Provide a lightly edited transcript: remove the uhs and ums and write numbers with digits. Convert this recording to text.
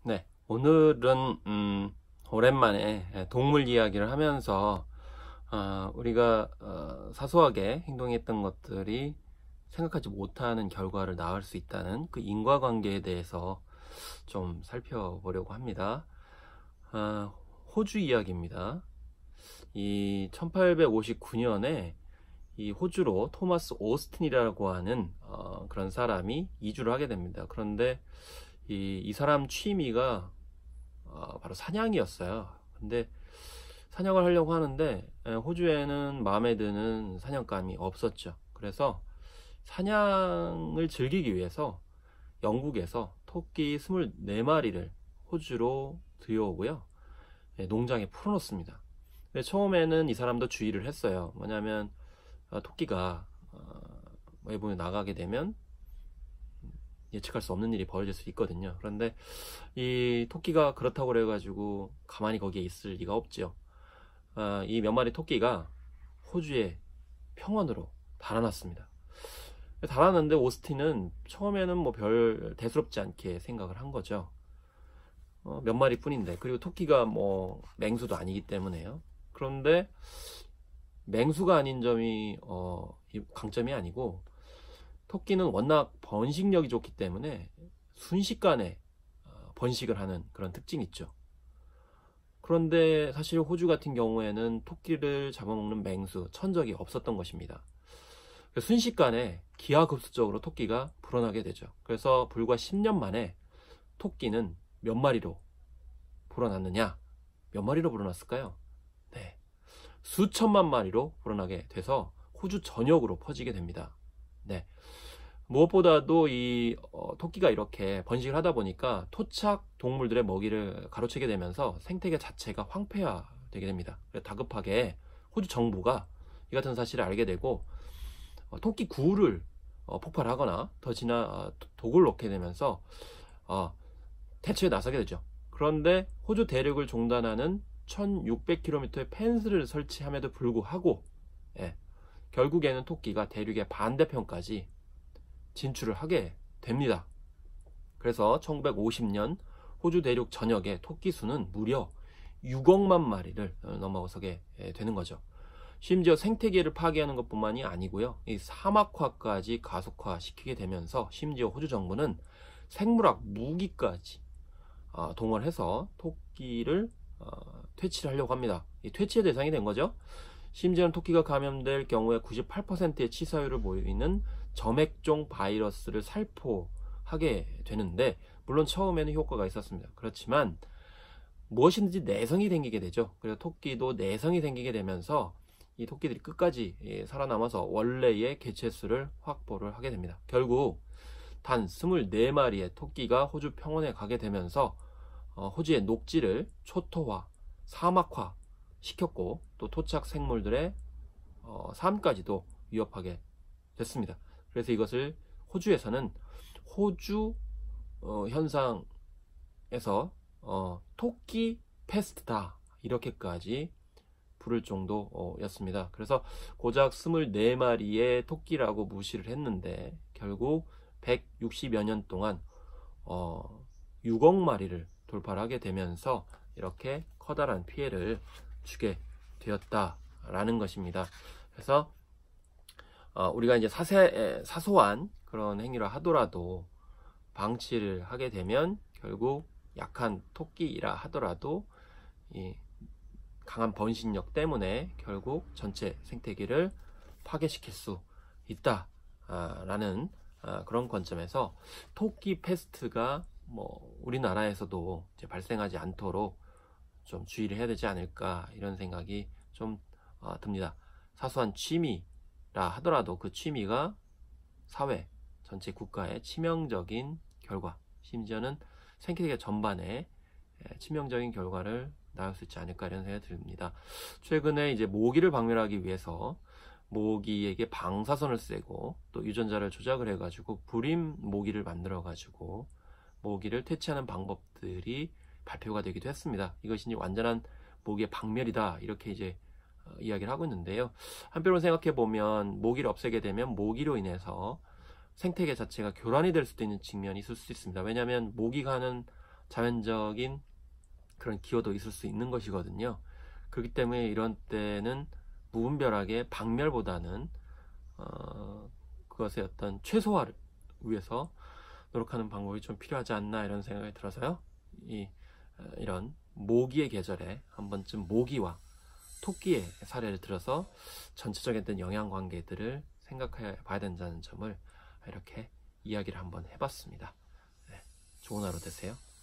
네, 오늘은 오랜만에 동물 이야기를 하면서 우리가 사소하게 행동했던 것들이 생각하지 못하는 결과를 낳을 수 있다는 그 인과관계에 대해서 좀 살펴보려고 합니다. 호주 이야기입니다. 이 1859년에 이 호주로 토마스 오스틴이라고 하는 그런 사람이 이주를 하게 됩니다. 그런데 이 사람 취미가 바로 사냥이었어요. 근데 사냥을 하려고 하는데 호주에는 마음에 드는 사냥감이 없었죠. 그래서 사냥을 즐기기 위해서 영국에서 토끼 24마리를 호주로 들여오고요. 농장에 풀어놓습니다. 근데 처음에는 이 사람도 주의를 했어요. 뭐냐면 토끼가 외부에 나가게 되면 예측할 수 없는 일이 벌어질 수 있거든요. 그런데 이 토끼가 그렇다고 그래가지고 가만히 거기에 있을 리가 없죠. 이 몇 마리 토끼가 호주의 평원으로 달아났습니다. 달아났는데 오스틴은 처음에는 뭐 별 대수롭지 않게 생각을 한 거죠. 몇 마리 뿐인데, 그리고 토끼가 뭐 맹수도 아니기 때문에요. 그런데 맹수가 아닌 점이 강점이 아니고, 토끼는 워낙 번식력이 좋기 때문에 순식간에 번식을 하는 그런 특징이 있죠. 그런데 사실 호주 같은 경우에는 토끼를 잡아먹는 맹수, 천적이 없었던 것입니다. 순식간에 기하급수적으로 토끼가 불어나게 되죠. 그래서 불과 10년 만에 토끼는 몇 마리로 불어났느냐? 몇 마리로 불어났을까요? 네, 수천만 마리로 불어나게 돼서 호주 전역으로 퍼지게 됩니다. 네, 무엇보다도 이 토끼가 이렇게 번식을 하다 보니까 토착 동물들의 먹이를 가로채게 되면서 생태계 자체가 황폐화되게 됩니다. 그래서 다급하게 호주 정부가 이 같은 사실을 알게 되고 토끼 구를 폭발하거나 더 진한 독을 넣게 되면서 대처에 나서게 되죠. 그런데 호주 대륙을 종단하는 1600km의 펜스를 설치함에도 불구하고 결국에는 토끼가 대륙의 반대편까지 진출을 하게 됩니다. 그래서 1950년 호주 대륙 전역의 토끼 수는 무려 6억만 마리를 넘어서게 되는 거죠. 심지어 생태계를 파괴하는 것뿐만이 아니고요, 이 사막화까지 가속화시키게 되면서 심지어 호주 정부는 생물학 무기까지 동원해서 토끼를 퇴치를 하려고 합니다. 이 퇴치의 대상이 된 거죠. 심지어는 토끼가 감염될 경우에 98%의 치사율을 보이는 점액종 바이러스를 살포하게 되는데, 물론 처음에는 효과가 있었습니다. 그렇지만 무엇이든지 내성이 생기게 되죠. 그래서 토끼도 내성이 생기게 되면서 이 토끼들이 끝까지 살아남아서 원래의 개체수를 확보를 하게 됩니다. 결국 단 24마리의 토끼가 호주 평원에 가게 되면서 호주의 녹지를 초토화, 사막화 시켰고, 또 토착 생물들의 삶까지도 위협하게 됐습니다. 그래서 이것을 호주에서는 호주 현상에서 토끼 패스트다 이렇게까지 부를 정도였습니다. 그래서 고작 24마리의 토끼라고 무시를 했는데 결국 160여 년 동안 6억 마리를 돌파를 하게 되면서 이렇게 커다란 피해를 주게 되었다라는 것입니다. 그래서 우리가 이제 사소한 그런 행위를 하더라도 방치를 하게 되면 결국 약한 토끼라 하더라도 이 강한 번식력 때문에 결국 전체 생태계를 파괴시킬 수 있다라는 그런 관점에서 토끼 패스트가 뭐 우리나라에서도 이제 발생하지 않도록 좀 주의를 해야 되지 않을까, 이런 생각이 좀 듭니다. 사소한 취미라 하더라도 그 취미가 사회 전체 국가에 치명적인 결과, 심지어는 생태계 전반에 치명적인 결과를 낳을 수 있지 않을까, 이런 생각이 듭니다. 최근에 이제 모기를 박멸하기 위해서 모기에게 방사선을 쐬고 또 유전자를 조작을 해가지고 불임 모기를 만들어가지고 모기를 퇴치하는 방법들이 발표가 되기도 했습니다. 이것이 이제 완전한 모기의 박멸이다 이렇게 이제 이야기를 하고 있는데요. 한편으로 생각해 보면 모기를 없애게 되면 모기로 인해서 생태계 자체가 교란이 될 수도 있는 측면이 있을 수 있습니다. 왜냐하면 모기가 하는 자연적인 그런 기호도 있을 수 있는 것이거든요. 그렇기 때문에 이런 때는 무분별하게 박멸보다는 그것의 어떤 최소화를 위해서 노력하는 방법이 좀 필요하지 않나 이런 생각이 들어서요. 이런 모기의 계절에 한 번쯤 모기와 토끼의 사례를 들어서 전체적인 어떤 영향관계들을 생각해 봐야 된다는 점을 이렇게 이야기를 한번 해봤습니다. 네, 좋은 하루 되세요.